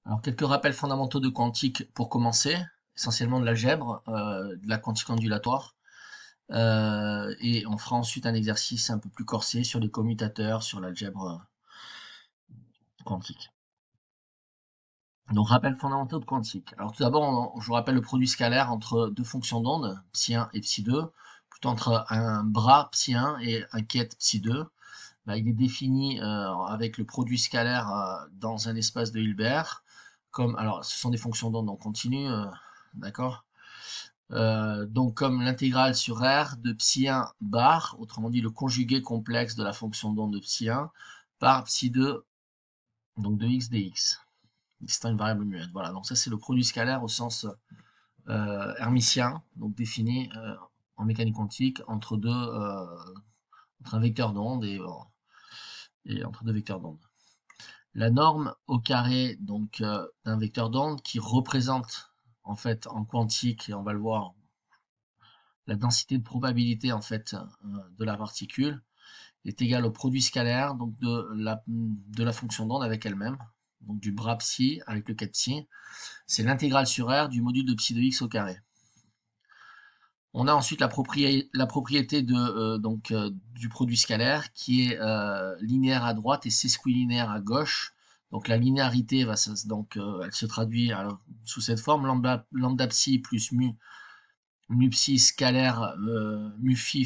Alors, quelques rappels fondamentaux de quantique pour commencer, essentiellement de l'algèbre, de la quantique ondulatoire. Et on fera ensuite un exercice un peu plus corsé sur les commutateurs, sur l'algèbre quantique. Donc, rappels fondamentaux de quantique. Alors, tout d'abord, je vous rappelle le produit scalaire entre deux fonctions d'onde, ψ1 et ψ2, plutôt entre un bras ψ1 et un ket ψ2. Bah, il est défini avec le produit scalaire dans un espace de Hilbert. Alors, ce sont des fonctions d'onde en continu, d'accord? Donc comme l'intégrale sur R de ψ1 bar, autrement dit le conjugué complexe de la fonction d'onde de ψ1 par ψ2, donc de x dx. C'est une variable muette. Voilà, donc ça c'est le produit scalaire au sens hermitien, donc défini en mécanique quantique entre un vecteur d'onde et entre deux vecteurs d'onde. La norme au carré donc d'un vecteur d'onde qui représente en fait en quantique, et on va le voir, la densité de probabilité en fait de la particule est égale au produit scalaire donc de la fonction d'onde avec elle-même, donc du bras psi avec le 4 psi, c'est l'intégrale sur R du module de psi de x au carré. On a ensuite la propriété du produit scalaire qui est linéaire à droite et sesquilinéaire à gauche. Donc la linéarité elle se traduit sous cette forme lambda psi plus mu psi scalaire mu phi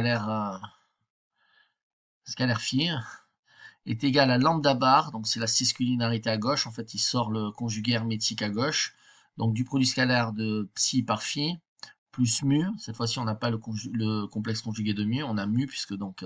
scalaire phi est égal à lambda bar, donc c'est la sesquilinarité à gauche, en fait il sort le conjugué hermétique à gauche, donc du produit scalaire de psi par phi, plus mu, cette fois-ci on n'a pas le complexe conjugué de mu, on a mu, puisque donc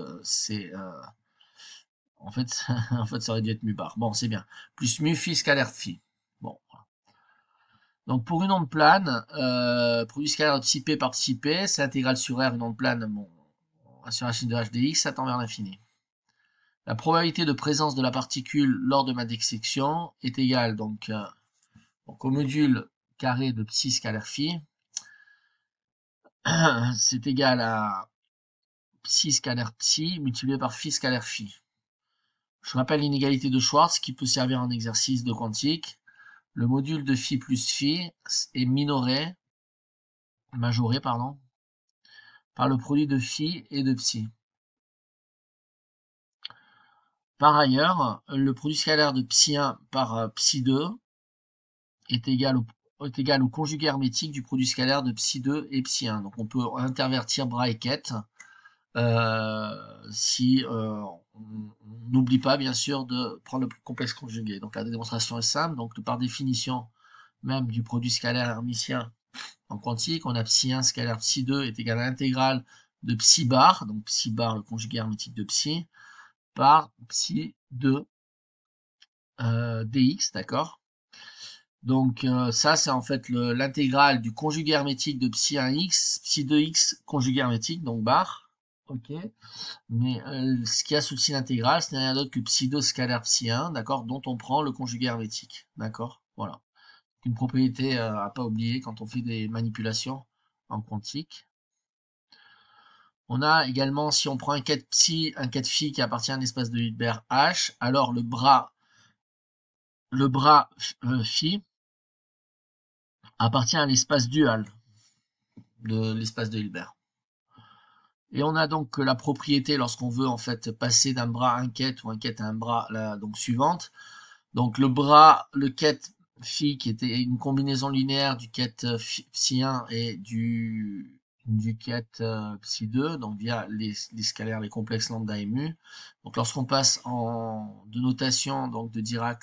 en fait, en fait ça aurait dû être mu bar, bon c'est bien, plus mu phi scalaire phi, bon. Donc pour une onde plane, produit scalaire de psi p par psi p, c'est intégrale sur R, une onde plane, bon, sur la chaîne de h dx, ça tend vers l'infini. La probabilité de présence de la particule lors de ma dissection est égale donc au module carré de psi scalaire phi, c'est égal à psi scalaire psi multiplié par phi scalaire phi. Je rappelle l'inégalité de Schwartz qui peut servir en exercice de quantique. Le module de phi plus phi est majoré par le produit de phi et de psi. Par ailleurs, le produit scalaire de psi1 par psi2 est égal au conjugué hermétique du produit scalaire de psi2 et psi1. Donc on peut intervertir bras et ket si on n'oublie pas bien sûr de prendre le complexe conjugué. Donc la démonstration est simple. Donc par définition même du produit scalaire hermitien en quantique, on a psi1 scalaire psi2 est égal à l'intégrale de psi bar, donc psi bar le conjugué hermétique de psi, par psi2 dx, d'accord? Donc ça c'est en fait l'intégrale du conjugué hermétique de psi1x, psi2x conjugué hermétique, donc bar, ok. Mais ce qu'il y a sous-ci l'intégrale, ce n'est rien d'autre que psi2 scalaire psi1, d'accord, dont on prend le conjugué hermétique, d'accord, voilà. Une propriété à pas oublier quand on fait des manipulations en quantique. On a également, si on prend un 4 psi, un 4 phi qui appartient à un espace de Hilbert H, alors le bras phi appartient à l'espace dual de l'espace de Hilbert. Et on a donc la propriété lorsqu'on veut en fait passer d'un bras à un ket ou un ket à un bras, donc suivante. Donc le ket phi qui était une combinaison linéaire du ket psi1 et du ket psi2, donc via les scalaires, les complexes lambda et mu. Donc lorsqu'on passe de notation donc de Dirac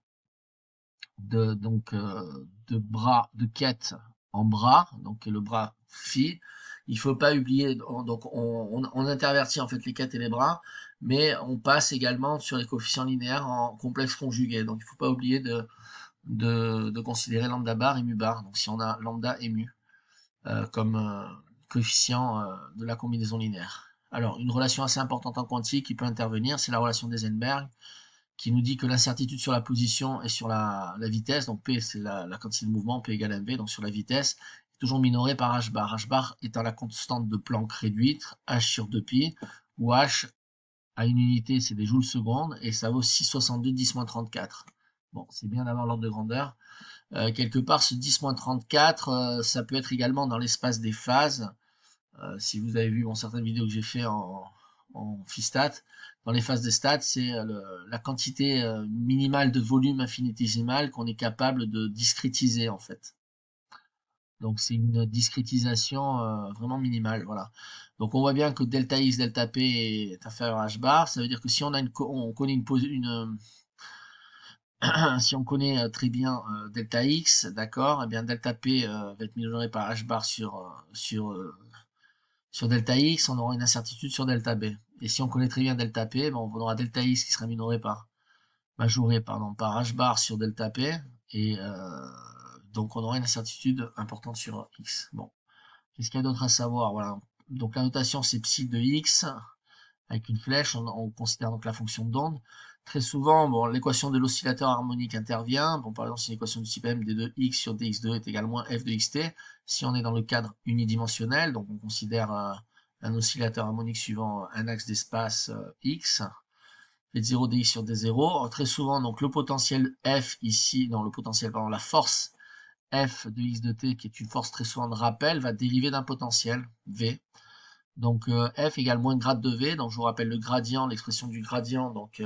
de ket en bras, donc le bras phi, il faut pas oublier, donc on intervertit en fait les ket et les bras, mais on passe également sur les coefficients linéaires en complexe conjugué. Donc il faut pas oublier de considérer lambda bar et mu bar. Donc si on a lambda et mu comme coefficient de la combinaison linéaire. Alors une relation assez importante en quantique qui peut intervenir, c'est la relation d'Eisenberg, qui nous dit que l'incertitude sur la position et sur la vitesse, donc P c'est la quantité de mouvement, P égale mv, donc sur la vitesse, est toujours minorée par h bar. H bar étant la constante de Planck réduite, h sur 2pi, où h à une unité c'est des joules secondes, et ça vaut 6,62 10-34. Bon, c'est bien d'avoir l'ordre de grandeur. Quelque part, ce 10-34, ça peut être également dans l'espace des phases. Si vous avez vu certaines vidéos que j'ai fait en Phistat, dans les phases des stats, c'est la quantité minimale de volume infinitésimal qu'on est capable de discrétiser en fait. Donc c'est une discrétisation vraiment minimale, voilà. Donc on voit bien que delta x, delta p est inférieur à h bar. Ça veut dire que si on a on connaît si on connaît très bien delta x, d'accord, et bien delta p va être minoré par h bar sur delta x, on aura une incertitude sur delta b. Et si on connaît très bien delta p, on aura delta x qui sera majoré par h bar sur delta p, et donc on aura une incertitude importante sur x. Bon, qu'est-ce qu'il y a d'autre à savoir? Voilà. Donc la notation c'est psi de x avec une flèche, on considère donc la fonction d'onde. Très souvent, bon, l'équation de l'oscillateur harmonique intervient. Bon, par exemple, c'est une équation du type m d2x sur dx2 est égal à f de xt. Si on est dans le cadre unidimensionnel, donc on considère un oscillateur harmonique suivant un axe d'espace x, v0 dx sur d0. Alors, très souvent, donc le potentiel f ici, non, le potentiel, pardon, la force f de x de t, qui est une force très souvent de rappel, va dériver d'un potentiel v. Donc f égale moins grade de v, donc je vous rappelle le gradient, l'expression du gradient, donc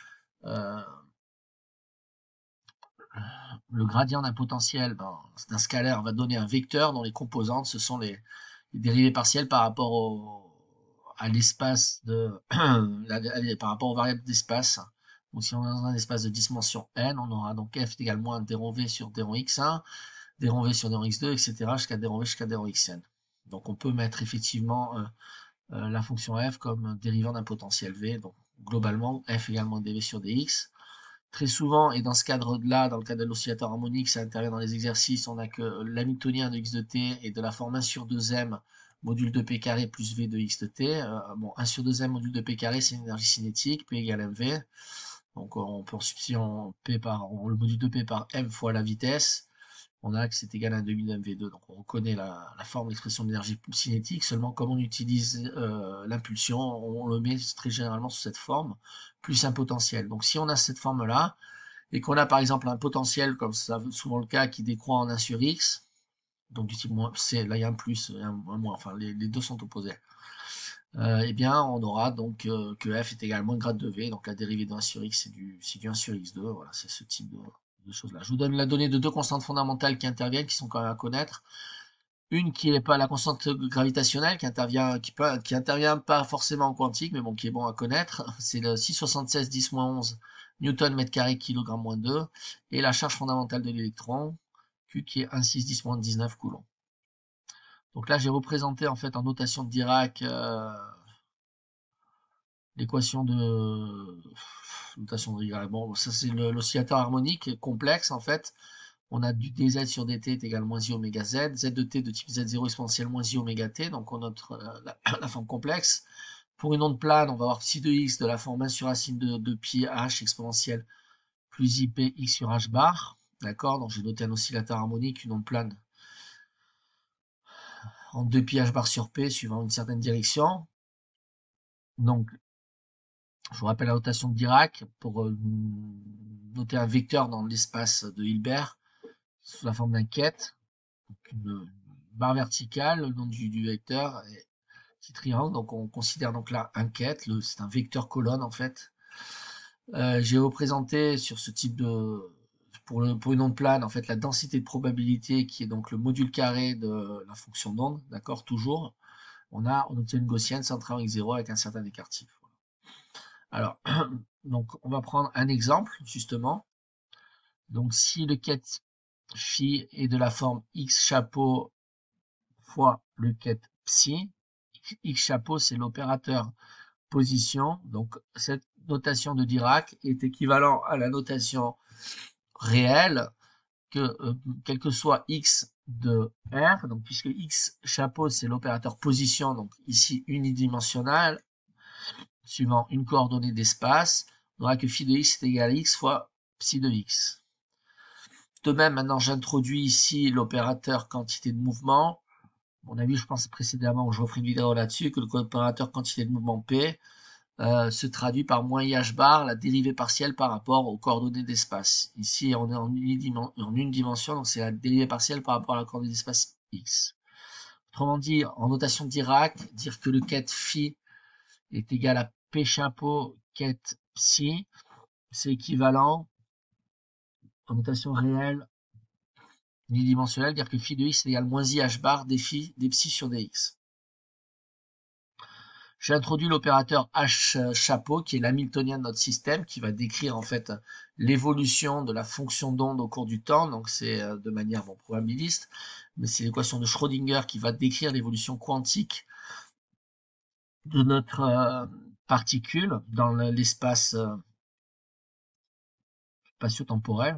le gradient d'un potentiel, d'un scalaire, va donner un vecteur dont les composantes, ce sont les dérivées partielles par rapport à l'espace par rapport aux variables d'espace. Donc si on est dans un espace de dimension n, on aura donc f égale moins d rond v sur d rond x1, d rond v sur d rond x2, etc. jusqu'à d rond v jusqu'à d rond xn. Donc on peut mettre effectivement la fonction f comme dérivant d'un potentiel v. Donc globalement, f également dv sur dx. Très souvent, et dans ce cadre-là, dans le cadre de l'oscillateur harmonique, ça intervient dans les exercices, on a que l'hamiltonien de x de t est de la forme 1 sur 2m module de p carré plus v de x de t. Bon, 1 sur 2m module de p carré, c'est une énergie cinétique, p égale mv. Donc on peut substituer le module de p par m fois la vitesse. On a que c'est égal à 1 demi de mv2, donc on reconnaît la forme d'expression d'énergie cinétique, seulement comme on utilise l'impulsion, on le met très généralement sous cette forme, plus un potentiel. Donc si on a cette forme-là, et qu'on a par exemple un potentiel, comme c'est souvent le cas, qui décroît en 1 sur x, donc du type c, là il y a un plus, un moins, enfin les deux sont opposés, eh bien on aura donc que f est égal à moins grade de v, donc la dérivée de 1 sur x c'est du 1 sur x2, voilà, c'est ce type de choses-là. Je vous donne la donnée de deux constantes fondamentales qui interviennent, qui sont quand même à connaître. Une qui n'est pas la constante gravitationnelle, qui intervient pas forcément en quantique, mais bon, qui est bon à connaître. C'est le 6,76 10-11 newton mètre carré kilogramme moins 2, et la charge fondamentale de l'électron, Q, qui est 1,6 10-19 coulombs. Donc là, j'ai représenté en fait en notation de Dirac l'équation de Dirac. Bon, ça c'est l'oscillateur harmonique complexe en fait. On a du dz sur dt est égal à moins i oméga z, z de t de type z0 exponentielle moins i oméga t, donc on note la forme complexe. Pour une onde plane, on va avoir psi de x de la forme 1 sur racine de pi h exponentielle plus ip x sur h bar, d'accord, donc j'ai noté un oscillateur harmonique, une onde plane en 2 pi h bar sur p suivant une certaine direction. Donc je vous rappelle la notation de Dirac pour noter un vecteur dans l'espace de Hilbert sous la forme d'un quête, une barre verticale, le nom du vecteur, et petit triangle, donc on considère donc là un quête, c'est un vecteur colonne en fait. J'ai représenté sur ce type pour une onde plane, en fait, la densité de probabilité qui est donc le module carré de la fonction d'onde, d'accord, toujours. On obtient une gaussienne centrale en x0 avec un certain écartif. Alors, donc on va prendre un exemple, justement. Donc si le quête phi est de la forme x chapeau fois le quête psi, x chapeau c'est l'opérateur position, donc cette notation de Dirac est équivalent à la notation réelle que quel que soit x de R, donc puisque x chapeau c'est l'opérateur position, donc ici unidimensionnel, suivant une coordonnée d'espace, on aura que phi de x est égal à x fois psi de x. De même, maintenant j'introduis ici l'opérateur quantité de mouvement. On a vu, je pense précédemment, où je referai une vidéo là-dessus, que l'opérateur quantité de mouvement P se traduit par moins I h bar, la dérivée partielle par rapport aux coordonnées d'espace. Ici, on est en une dimension, donc c'est la dérivée partielle par rapport à la coordonnée d'espace x. Autrement dit, en notation Dirac, dire que le ket phi est égal à p chapeau ket psi, c'est équivalent en notation réelle unidimensionnelle, dire que phi de x est égal à moins I h bar des psi sur dx. J'ai introduit l'opérateur H chapeau, qui est l'hamiltonien de notre système, qui va décrire en fait l'évolution de la fonction d'onde au cours du temps. Donc c'est de manière probabiliste, mais c'est l'équation de Schrödinger qui va décrire l'évolution quantique de notre particule dans l'espace spatio-temporel.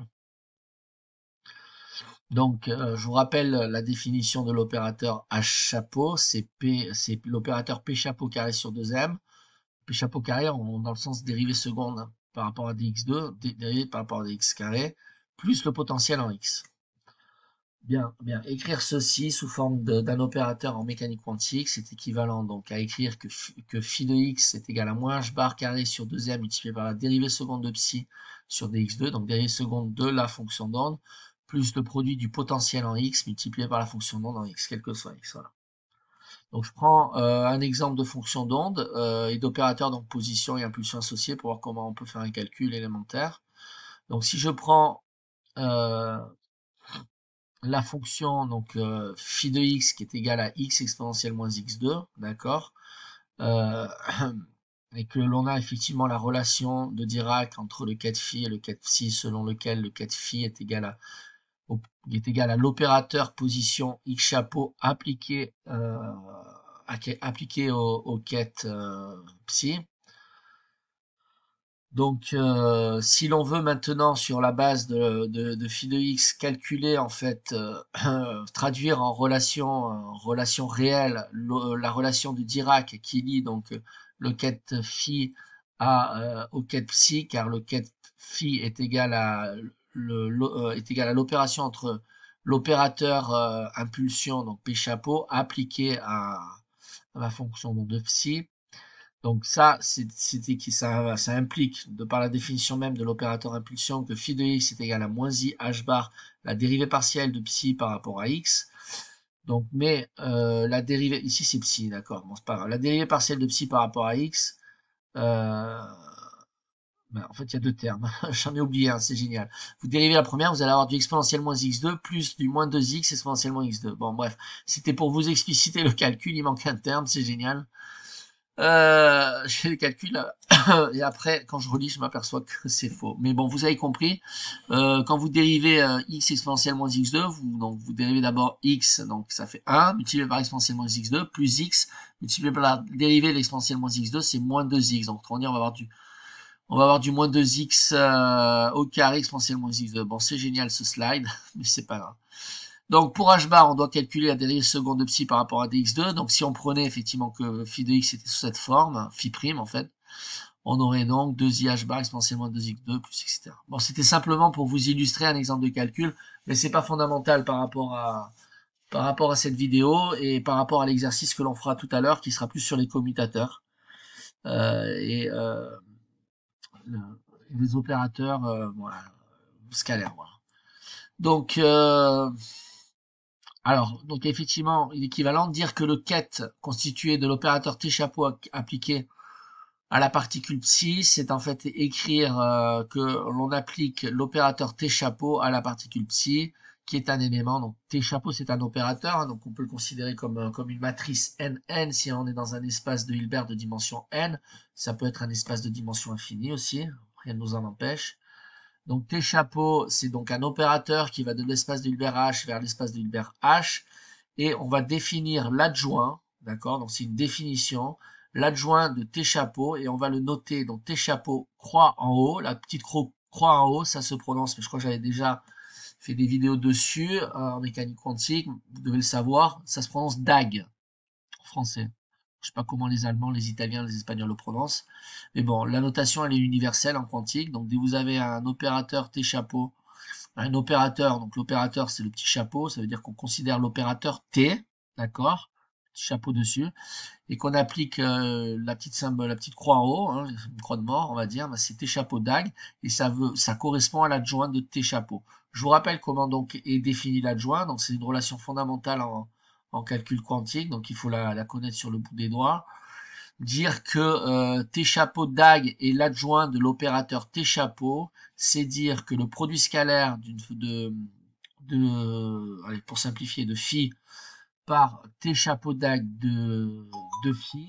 Donc, je vous rappelle la définition de l'opérateur H chapeau, c'est l'opérateur P chapeau carré sur 2m. P chapeau carré, dans le sens dérivée seconde par rapport à dx2, dérivée par rapport à dx carré, plus le potentiel en x. Bien, écrire ceci sous forme d'un opérateur en mécanique quantique, c'est équivalent donc à écrire que phi de x est égal à moins h bar carré sur 2m multiplié par la dérivée seconde de psi sur dx2, donc dérivée seconde de la fonction d'onde, plus le produit du potentiel en x multiplié par la fonction d'onde en x, quel que soit x. Voilà. Donc je prends un exemple de fonction d'onde et d'opérateur, donc position et impulsion associée, pour voir comment on peut faire un calcul élémentaire. Donc si je prends la fonction donc phi de x qui est égale à x exponentielle moins x2, d'accord, et que l'on a effectivement la relation de Dirac entre le ket phi et le ket psi, selon lequel le ket phi est égal à l'opérateur position x chapeau appliqué au ket psi. Donc, si l'on veut maintenant, sur la base de phi de x, calculer en fait, traduire en relation réelle la relation de Dirac qui lie donc le ket phi au ket psi, car le ket phi est égal à l'opération entre l'opérateur impulsion, donc p chapeau, appliqué à la fonction de psi. Donc ça, ça implique, de par la définition même de l'opérateur impulsion, que phi de x est égal à moins i h bar, la dérivée partielle de psi par rapport à x. Donc, mais la dérivée, ici c'est psi, d'accord, bon c'est pas grave. La dérivée partielle de psi par rapport à x, en fait il y a deux termes, j'en ai oublié un, c'est génial. Vous dérivez la première, vous allez avoir du exponentiel moins x2 plus du moins 2x exponentiel moins x2. Bon bref, c'était pour vous expliciter le calcul, il manque un terme, c'est génial. Je fais les calculs et après, quand je relis, je m'aperçois que c'est faux. Mais bon, vous avez compris. Quand vous dérivez x exponentielle moins x2, vous dérivez d'abord x, donc ça fait 1, multiplié par exponentielle moins x2, plus x, multiplié par la dérivée de l'exponentielle moins x2, c'est moins 2x. Donc, autrement dit, on va avoir du moins 2x au carré exponentielle moins x2. Bon, c'est génial ce slide, mais c'est pas grave. Donc pour h bar, on doit calculer la dérivée seconde de psi par rapport à dx2. Donc si on prenait effectivement que phi de x était sous cette forme, phi prime en fait, on aurait donc 2i h bar exponentiellement 2x2 plus etc. Bon, c'était simplement pour vous illustrer un exemple de calcul, mais c'est pas fondamental par rapport à cette vidéo et par rapport à l'exercice que l'on fera tout à l'heure, qui sera plus sur les commutateurs et les opérateurs voilà, scalaires. Voilà. Donc alors, donc effectivement, il est équivalent de dire que le ket constitué de l'opérateur T chapeau appliqué à la particule psi, c'est en fait écrire que l'on applique l'opérateur T chapeau à la particule psi, qui est un élément. Donc T chapeau, c'est un opérateur, hein, donc on peut le considérer comme une matrice NN si on est dans un espace de Hilbert de dimension n. Ça peut être un espace de dimension infinie aussi, rien ne nous en empêche. Donc T chapeau, c'est donc un opérateur qui va de l'espace de Hilbert H vers l'espace de Hilbert H, et on va définir l'adjoint, d'accord, donc c'est une définition, l'adjoint de T chapeau, et on va le noter, donc T chapeau croix en haut, la petite croix en haut, ça se prononce, mais je crois que j'avais déjà fait des vidéos dessus, en mécanique quantique, vous devez le savoir, ça se prononce DAG, en français. Je sais pas comment les Allemands, les Italiens, les Espagnols le prononcent. Mais bon, la notation, elle est universelle en quantique. Donc, dès que vous avez un opérateur T chapeau, un opérateur, donc l'opérateur, c'est le petit chapeau. Ça veut dire qu'on considère l'opérateur T, d'accord, chapeau dessus, et qu'on applique la petite symbole, la petite croix en haut, hein, une croix de mort, on va dire, ben, c'est T chapeau DAG, et ça correspond à l'adjoint de T chapeau. Je vous rappelle comment donc est défini l'adjoint. Donc c'est une relation fondamentale en calcul quantique, donc il faut la connaître sur le bout des doigts. Dire que T chapeau DAG est l'adjoint de l'opérateur T chapeau, c'est dire que le produit scalaire allez, pour simplifier, de phi par T chapeau DAG de phi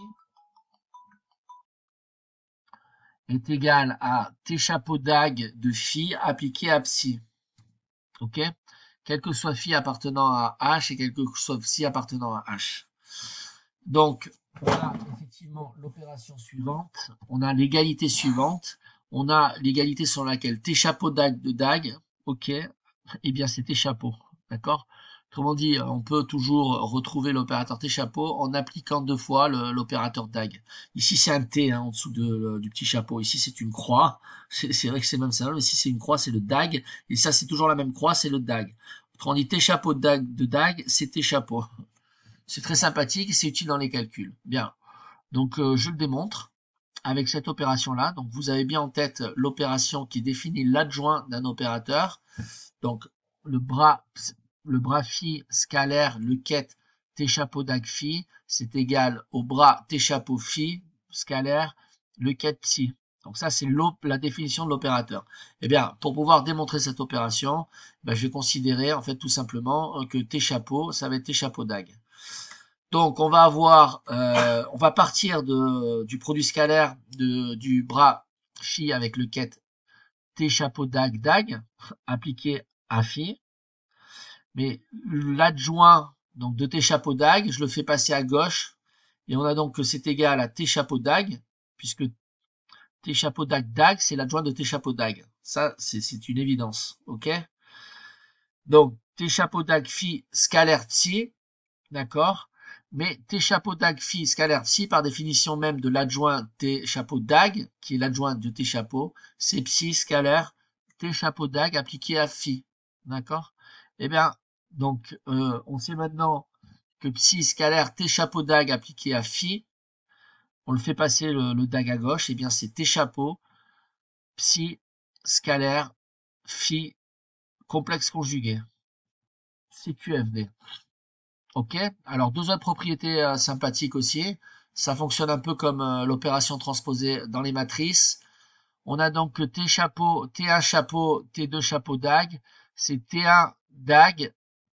est égal à T chapeau DAG de phi appliqué à psi. Ok? Quel que soit phi appartenant à h et quel que soit psi appartenant à h. Donc, on a effectivement l'opération suivante, on a l'égalité suivante, on a l'égalité sur laquelle T chapeau DAG de DAG, ok, eh bien c'est T chapeau, d'accord? Autrement dit, on peut toujours retrouver l'opérateur T chapeau en appliquant deux fois l'opérateur DAG. Ici c'est un T hein, en dessous du petit chapeau, ici c'est une croix, c'est vrai que c'est même ça, mais si c'est une croix c'est le DAG, et ça c'est toujours la même croix, c'est le DAG. Autrement dit, T chapeau de DAG, c'est T chapeau. C'est très sympathique et c'est utile dans les calculs. Bien, donc je le démontre avec cette opération-là. Donc vous avez bien en tête l'opération qui définit l'adjoint d'un opérateur. Donc le bras phi scalaire, le quête T chapeau DAG phi, c'est égal au bras T chapeau phi scalaire, le quête psi. Donc ça, c'est la définition de l'opérateur. Eh bien, pour pouvoir démontrer cette opération, ben, je vais considérer en fait tout simplement que T chapeau, ça va être T chapeau DAG. Donc on va avoir, on va partir du produit scalaire du bras phi avec le quête T chapeau DAG DAG appliqué à phi. Mais l'adjoint donc de T chapeau DAG, je le fais passer à gauche et on a donc que c'est égal à T chapeau DAG puisque T chapeau DAG DAG c'est l'adjoint de T chapeau DAG. Ça c'est une évidence, ok? Donc T chapeau DAG phi scalaire psi, d'accord? Mais T chapeau DAG phi scalaire psi, par définition même de l'adjoint T chapeau DAG, qui est l'adjoint de T chapeau, c'est psi scalaire T chapeau DAG appliqué à phi. D'accord? Eh bien, donc, on sait maintenant que psi scalaire T chapeau DAG appliqué à phi, on le fait passer le DAG à gauche, eh bien c'est T chapeau psi scalaire phi complexe conjugué. CQFD. Ok, alors deux autres propriétés sympathiques aussi. Ça fonctionne un peu comme l'opération transposée dans les matrices. On a donc que T1 chapeau, T2 chapeau DAG, c'est T1 DAG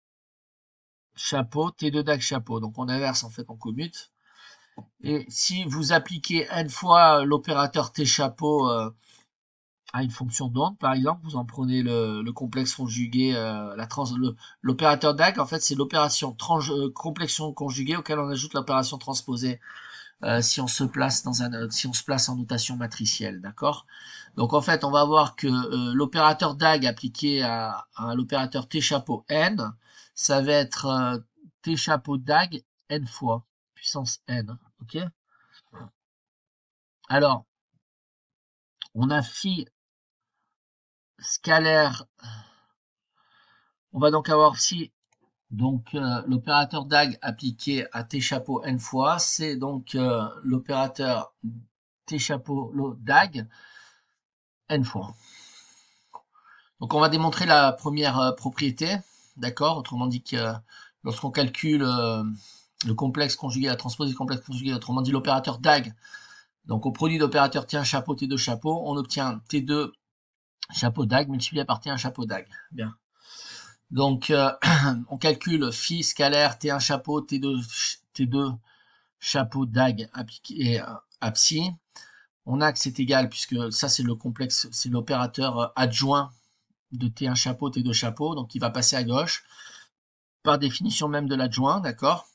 chapeau, T2 DAG chapeau. Donc on inverse en fait, on commute. Et si vous appliquez n fois l'opérateur T chapeau à une fonction d'onde, par exemple, vous en prenez le complexe conjugué, l'opérateur DAG, en fait, c'est l'opération complexion conjuguée auquel on ajoute l'opération transposée si on se place si on se place en notation matricielle, d'accord? Donc en fait, on va voir que l'opérateur DAG appliqué à l'opérateur T chapeau n, ça va être T chapeau DAG n fois puissance n, ok? Alors, on a phi scalaire. On va donc avoir psi, donc l'opérateur DAG appliqué à T chapeau n fois, c'est donc l'opérateur T chapeau DAG n fois. Donc on va démontrer la première propriété, d'accord? Autrement dit que lorsqu'on calcule le complexe conjugué, la transposée du complexe conjugué, autrement dit l'opérateur DAG, donc au produit d'opérateur T1 chapeau, T2 chapeau, on obtient T2 chapeau DAG multiplié par T1 chapeau DAG. Bien. Donc, on calcule phi scalaire T1 chapeau, T2 chapeau DAG appliqué à psi. On a que c'est égal, puisque ça c'est le complexe, c'est l'opérateur adjoint de T1 chapeau, T2 chapeau, donc il va passer à gauche, par définition même de l'adjoint, d'accord?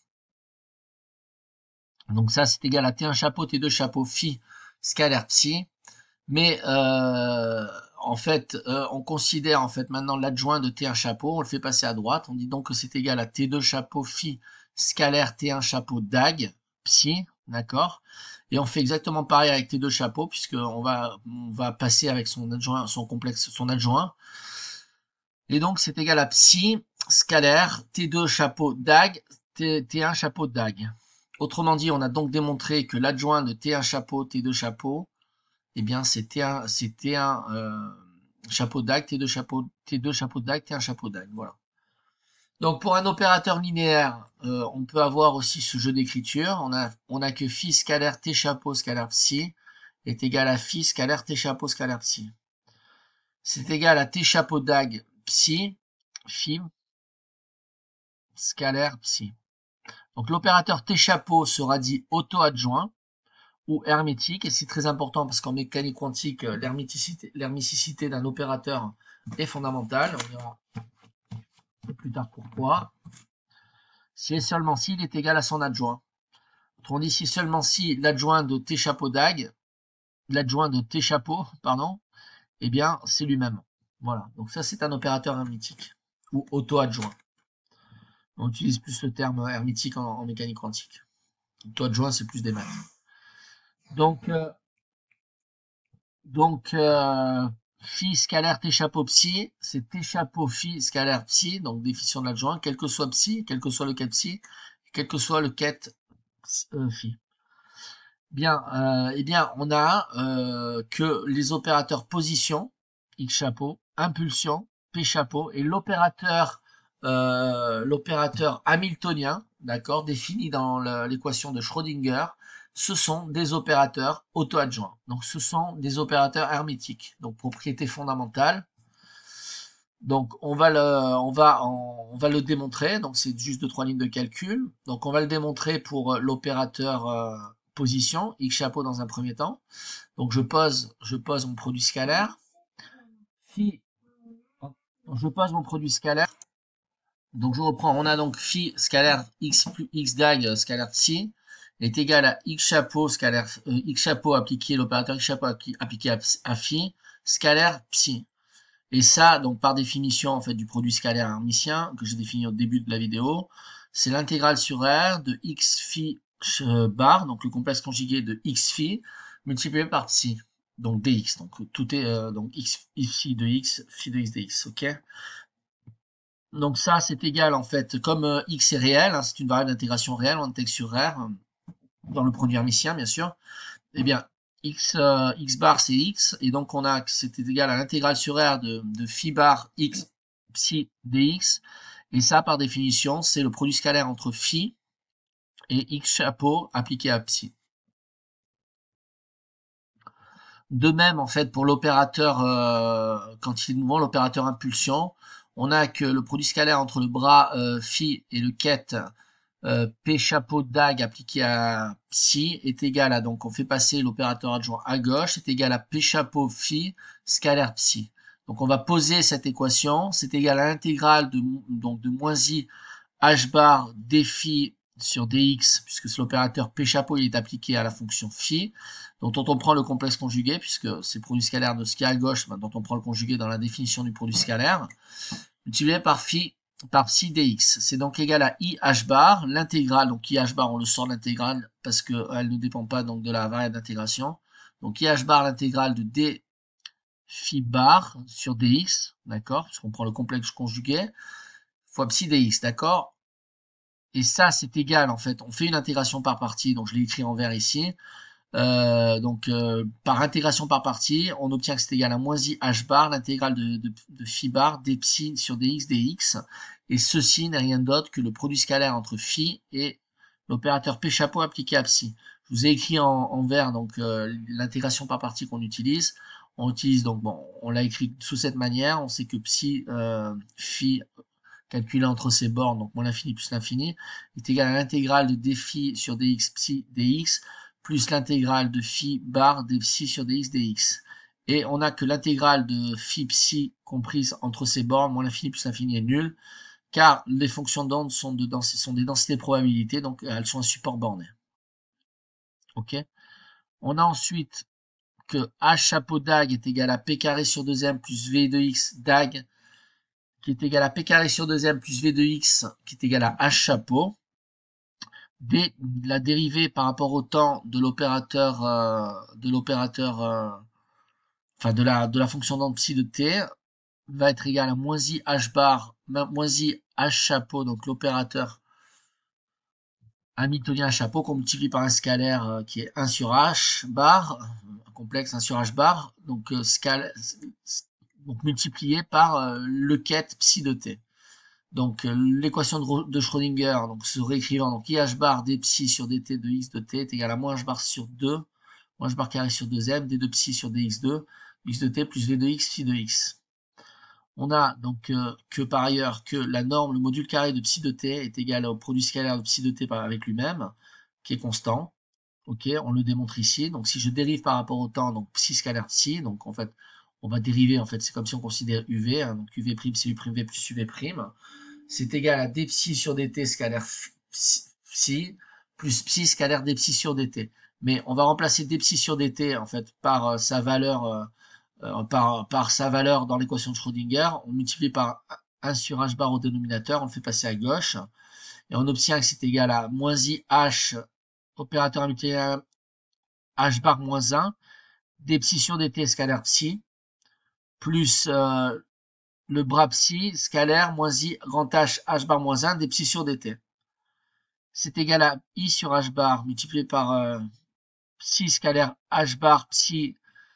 Donc ça c'est égal à T1 chapeau, T2 chapeau, phi scalaire psi. Mais en fait, on considère en fait maintenant l'adjoint de T1 chapeau, on le fait passer à droite, on dit donc que c'est égal à T2 chapeau phi scalaire T1 chapeau DAG psi, d'accord? Et on fait exactement pareil avec T2 chapeau, puisqu'on va passer avec son adjoint, son complexe, son adjoint. Et donc c'est égal à psi scalaire T2 chapeau DAG T1 chapeau DAG. Autrement dit, on a donc démontré que l'adjoint de T1 chapeau, T2 chapeau, eh bien, c'est T1 chapeau DAG, T2 chapeau, T2 chapeau DAG, T1 chapeau DAG. Voilà. Donc, pour un opérateur linéaire, on peut avoir aussi ce jeu d'écriture. On a que phi scalaire T chapeau scalaire psi est égal à phi scalaire T chapeau scalaire psi. C'est égal à T chapeau DAG psi, phi scalaire psi. Donc, l'opérateur T chapeau sera dit auto-adjoint ou hermétique, et c'est très important parce qu'en mécanique quantique, l'herméticité d'un opérateur est fondamentale. On verra plus tard pourquoi. Si et seulement s'il est égal à son adjoint. Autrement dit, si seulement si l'adjoint de T chapeau DAG, l'adjoint de T chapeau, pardon, eh bien, c'est lui-même. Voilà. Donc ça, c'est un opérateur hermétique ou auto-adjoint. On utilise plus le terme hermétique en mécanique quantique. Auto-adjoint, c'est plus des maths. Donc phi scalaire T chapeau psi, c'est T chapeau phi scalaire psi, donc définition de l'adjoint, quel que soit psi, quel que soit le ket psi, quel que soit le ket phi. Bien, eh bien, on a que les opérateurs position, X chapeau, impulsion, P chapeau, et l'opérateur hamiltonien, d'accord, défini dans l'équation de Schrödinger, ce sont des opérateurs auto-adjoints. Donc, ce sont des opérateurs hermétiques. Donc, propriété fondamentale. Donc, on va le démontrer. Donc, c'est juste 2-3 lignes de calcul. Donc, on va le démontrer pour l'opérateur position, X chapeau dans un premier temps. Donc, je pose mon produit scalaire. Je pose mon produit scalaire. Donc, je reprends. On a donc phi scalaire x plus x dag scalaire psi est égal à x chapeau scalaire x chapeau appliqué l'opérateur x chapeau appliqué à phi scalaire psi. Et ça, donc par définition en fait du produit scalaire hermitien que j'ai défini au début de la vidéo, c'est l'intégrale sur R de x phi bar, donc le complexe conjugué de x phi multiplié par psi, donc dx. Donc tout est donc x phi de x, phi de x dx, ok. Donc ça c'est égal en fait, comme x est réel, hein, c'est une variable d'intégration réelle, on intègre sur R dans le produit hermitien bien sûr. Eh bien x bar c'est x, et donc on a que c'était égal à l'intégrale sur R de phi bar x psi dx, et ça par définition c'est le produit scalaire entre phi et x chapeau appliqué à psi. De même en fait pour l'opérateur quand il est mouvant, l'opérateur impulsion, on a que le produit scalaire entre le bras phi et le ket P chapeau DAG appliqué à psi est égal à, donc on fait passer l'opérateur adjoint à gauche, est égal à P chapeau phi scalaire psi. Donc on va poser cette équation, c'est égal à l'intégrale de moins i h bar d phi sur dx, puisque c'est l'opérateur P chapeau, il est appliqué à la fonction phi, dont on prend le complexe conjugué, puisque c'est le produit scalaire de ce qui est à gauche, dont on prend le conjugué dans la définition du produit scalaire, multiplié par phi par psi dx. C'est donc égal à i h bar, l'intégrale, donc i h bar on le sort de l'intégrale parce qu'elle ne dépend pas donc de la variable d'intégration. Donc i h bar l'intégrale de d phi bar sur dx, d'accord, puisqu'on prend le complexe conjugué, fois psi dx, d'accord. Et ça c'est égal en fait, on fait une intégration par partie, donc je l'ai écrit en vert ici. Par intégration par partie, on obtient que c'est égal à moins i h bar, l'intégrale de phi bar d psi sur dx dx, et ceci n'est rien d'autre que le produit scalaire entre phi et l'opérateur p chapeau appliqué à psi. Je vous ai écrit en vert donc l'intégration par partie qu'on utilise. On utilise donc bon, on l'a écrit sous cette manière. On sait que psi phi calculé entre ces bornes, donc moins l'infini plus l'infini, est égal à l'intégrale de d phi sur dx psi dx plus l'intégrale de phi bar d psi sur dx dx. Et on a que l'intégrale de phi psi comprise entre ces bornes, moins l'infini plus l'infini est nul, car les fonctions d'onde sont des densités de probabilité, donc elles sont un support borné. Ok. On a ensuite que h chapeau dag est égal à p carré sur 2m plus v de x dag, qui est égal à p carré sur 2m plus v de x, qui est égal à h chapeau. La dérivée par rapport au temps de l'opérateur, enfin de la fonction d'onde psi de t va être égale à moins i h bar, moins i h chapeau, donc l'opérateur hamiltonien à chapeau qu'on multiplie par un scalaire qui est 1 sur h bar, un complexe 1 sur h bar, donc, donc multiplié par le ket psi de t. Donc l'équation de Schrödinger, donc se réécrivant, donc IH bar d psi sur dt de x de t est égal à moins h bar sur 2, moins h bar carré sur 2m, d de psi sur dx2, x de t plus v de x psi de x. On a donc que par ailleurs que la norme, le module carré de psi de t est égal au produit scalaire de psi de t avec lui-même, qui est constant. Ok, on le démontre ici. Donc si je dérive par rapport au temps, donc psi scalaire psi, donc en fait on va dériver, en fait c'est comme si on considère uv, hein, donc uv' c'est u'v plus uv', c'est égal à d psi sur dt scalaire psi plus psi scalaire d psi sur dt. Mais on va remplacer d psi sur dt en fait par sa valeur par sa valeur dans l'équation de Schrödinger. On multiplie par 1 sur h bar au dénominateur, on le fait passer à gauche et on obtient que c'est égal à moins i h opérateur hamiltonien h bar moins 1 d psi sur dt scalaire psi plus le bras psi scalaire moins i grand h h bar moins 1 d psi sur dt. C'est égal à i sur h bar multiplié par psi scalaire h bar psi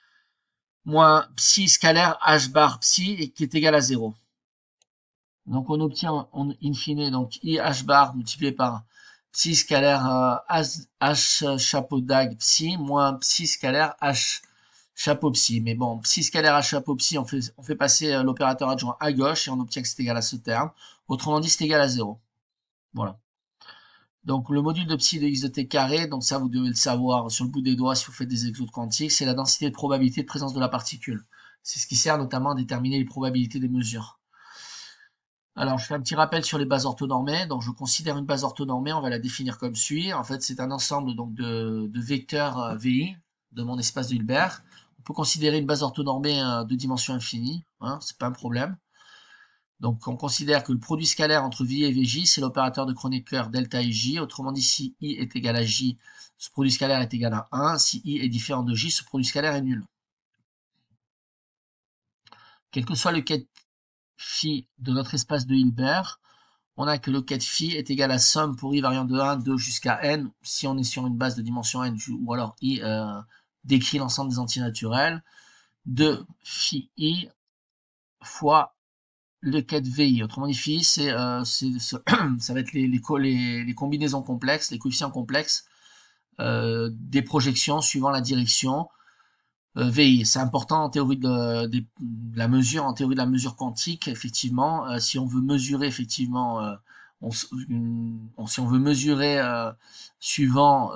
moins psi scalaire h bar psi et qui est égal à 0. Donc on obtient in fine donc i h bar multiplié par psi scalaire h chapeau dag psi moins psi scalaire h chapeau psi. Mais bon, psi scalaire h chapeau psi, on fait passer l'opérateur adjoint à gauche et on obtient que c'est égal à ce terme. Autrement dit, c'est égal à 0. Voilà. Donc le module de psi de x de t carré, donc ça vous devez le savoir sur le bout des doigts si vous faites des exos quantiques, c'est la densité de probabilité de présence de la particule. C'est ce qui sert notamment à déterminer les probabilités des mesures. Alors je fais un petit rappel sur les bases orthonormées. Donc je considère une base orthonormée, on va la définir comme suit. En fait c'est un ensemble donc de vecteurs VI de mon espace de Hilbert. On peut considérer une base orthonormée de dimension infinie, hein, c'est pas un problème. Donc on considère que le produit scalaire entre VI et VJ, c'est l'opérateur de Kronecker delta et J. Autrement dit, si I est égal à J, ce produit scalaire est égal à 1. Si I est différent de J, ce produit scalaire est nul. Quel que soit le ket phi de notre espace de Hilbert, on a que le ket phi est égal à somme pour I variant de 1, 2 jusqu'à n, si on est sur une base de dimension n, ou alors I décrit l'ensemble des antinaturels, de phi I fois le ket VI. Autrement dit, phi, ça va être les combinaisons complexes, les coefficients complexes des projections suivant la direction VI. C'est important en théorie de la mesure, en théorie de la mesure quantique, effectivement. Si on veut mesurer, effectivement, si on veut mesurer suivant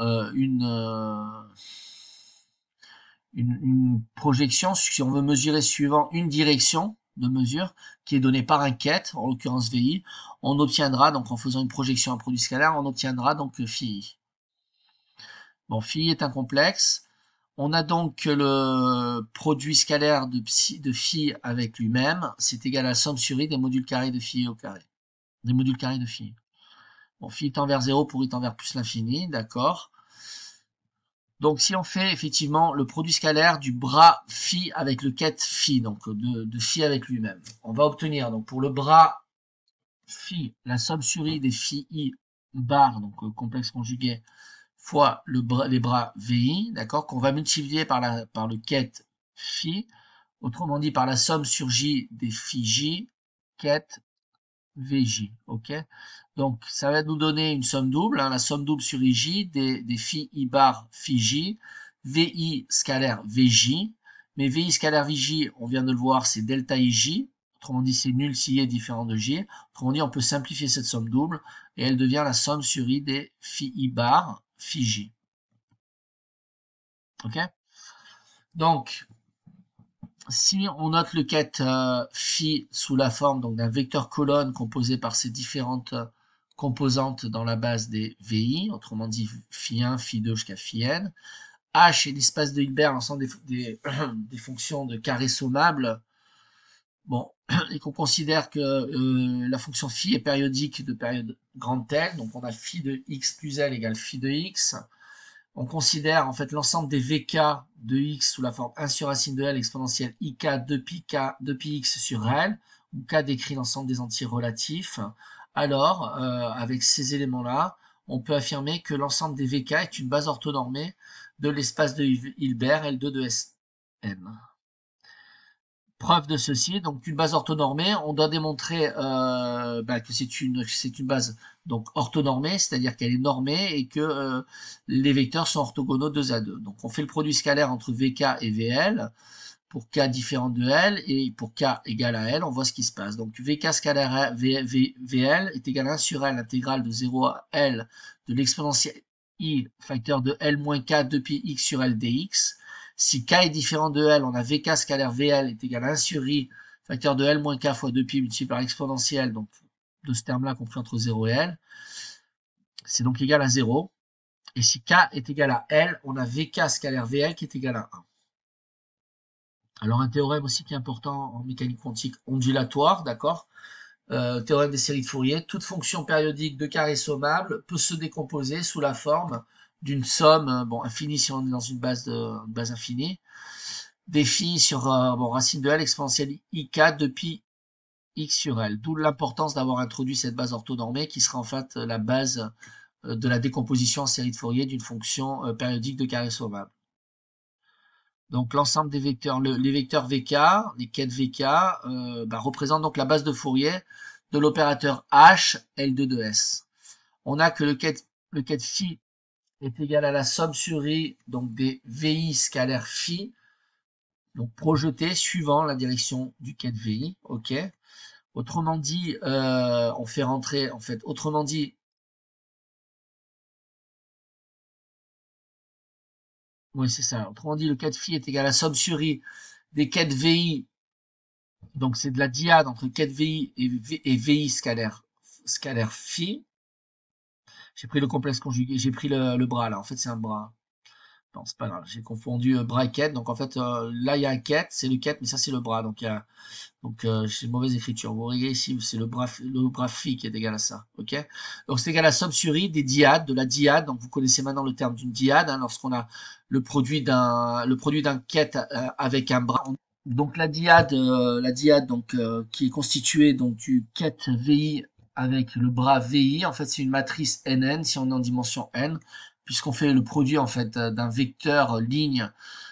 une projection, si on veut mesurer suivant une direction de mesure qui est donnée par un ket, en l'occurrence VI, on obtiendra, donc en faisant une projection à un produit scalaire, on obtiendra donc phi. Bon, phi est un complexe. On a donc le produit scalaire de phi avec lui-même, c'est égal à la somme sur i des modules carrés de phi au carré. Des modules carrés de phi. Bon, phi tend vers 0 pour i tend vers plus l'infini, d'accord. Donc si on fait effectivement le produit scalaire du bras phi avec le ket phi, donc de phi avec lui-même, on va obtenir donc pour le bras phi la somme sur i des phi i bar, donc complexe conjugué, fois les bras VI, d'accord, qu'on va multiplier par le ket phi, autrement dit par la somme sur J des phi J, ket VJ, ok. Donc ça va nous donner une somme double, hein, la somme double sur IJ des phi I bar phi J, VI scalaire VJ, mais VI scalaire VJ, on vient de le voir, c'est delta IJ, autrement dit c'est nul si I est différent de J, autrement dit on peut simplifier cette somme double, et elle devient la somme sur I des phi I bar phi J. Ok. Donc, si on note le ket phi sous la forme d'un vecteur colonne composé par ces différentes composantes dans la base des VI, autrement dit phi 1, phi 2 jusqu'à phi n, H est l'espace de Hilbert, l'ensemble des fonctions de carré sommable, bon, et qu'on considère que la fonction phi est périodique de période grande L, donc on a phi de x plus L égale phi de x. On considère en fait l'ensemble des VK de x sous la forme 1 sur racine de L exponentielle IK de pi x sur L, où K décrit l'ensemble des entiers relatifs. Alors, avec ces éléments-là, on peut affirmer que l'ensemble des VK est une base orthonormée de l'espace de Hilbert L2 de Sn. Preuve de ceci, donc une base orthonormée, on doit démontrer que c'est une base donc orthonormée, c'est-à-dire qu'elle est normée et que les vecteurs sont orthogonaux 2 à 2. Donc on fait le produit scalaire entre VK et VL pour K différent de L et pour K égale à L, on voit ce qui se passe. Donc VK scalaire VL est égal à 1 sur L, l'intégrale de 0 à L de l'exponentielle I facteur de L moins K 2pi x sur L dx. Si K est différent de L, on a VK scalaire VL est égal à 1 sur I facteur de L moins K fois 2pi multiplié par l'exponentielle, donc de ce terme-là compris entre 0 et L. C'est donc égal à 0. Et si K est égal à L, on a VK scalaire VL qui est égal à 1. Alors un théorème aussi qui est important en mécanique quantique ondulatoire, d'accord, théorème des séries de Fourier, toute fonction périodique de carré sommable peut se décomposer sous la forme d'une somme, bon, infinie si on est dans une base infinie, des phi sur racine de L exponentielle IK de pi x sur L. D'où l'importance d'avoir introduit cette base orthonormée qui sera en fait la base de la décomposition en série de Fourier d'une fonction périodique de carré sommable. Donc l'ensemble des vecteurs, les vecteurs VK, les quêtes VK, représentent donc la base de Fourier de l'opérateur H L2 de S. On a que le quête phi est égal à la somme sur I donc des VI scalaires phi, donc projetés suivant la direction du quête VI, ok. Autrement dit, on fait rentrer, en fait, autrement dit, oui c'est ça, autrement dit, le quête phi est égal à la somme sur I des quêtes VI, donc c'est de la diade entre quête VI et VI scalaire phi. J'ai pris le complexe conjugué, j'ai pris le bras là, en fait c'est un bras. Non, c'est pas grave, j'ai confondu bras et quête, donc en fait là il y a un quête, c'est le quête, mais ça c'est le bras, donc j'ai une mauvaise écriture. Vous voyez ici, c'est le bras phi qui est égal à ça, ok. Donc c'est égal à la somme sur I des diades, de la diade, donc vous connaissez maintenant le terme d'une diade, hein, lorsqu'on a le produit d'un quête avec un bras. Donc la diade donc qui est constituée donc du quête VI avec le bras VI, en fait c'est une matrice NN si on est en dimension n, puisqu'on fait le produit en fait d'un vecteur ligne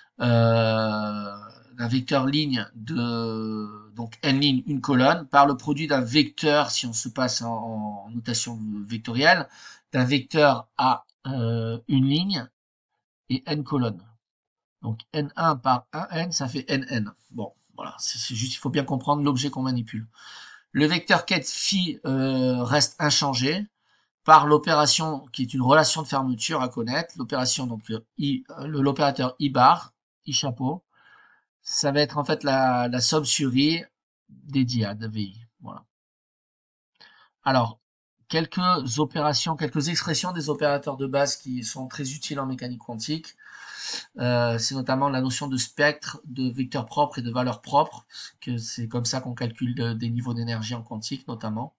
de donc n ligne une colonne par le produit d'un vecteur si on se passe en notation vectorielle d'un vecteur à une ligne et n colonnes. Donc n1 par 1n, ça fait nn. Bon, voilà, c'est juste, il faut bien comprendre l'objet qu'on manipule. Le vecteur quête phi reste inchangé par l'opération qui est une relation de fermeture à connaître. L'opération, donc l'opérateur I bar, I chapeau, ça va être en fait la somme sur I des diades VI. Voilà. Alors, quelques opérations, quelques expressions des opérateurs de base qui sont très utiles en mécanique quantique. C'est notamment la notion de spectre, de vecteurs propres et de valeurs propres, que c'est comme ça qu'on calcule des niveaux d'énergie en quantique notamment.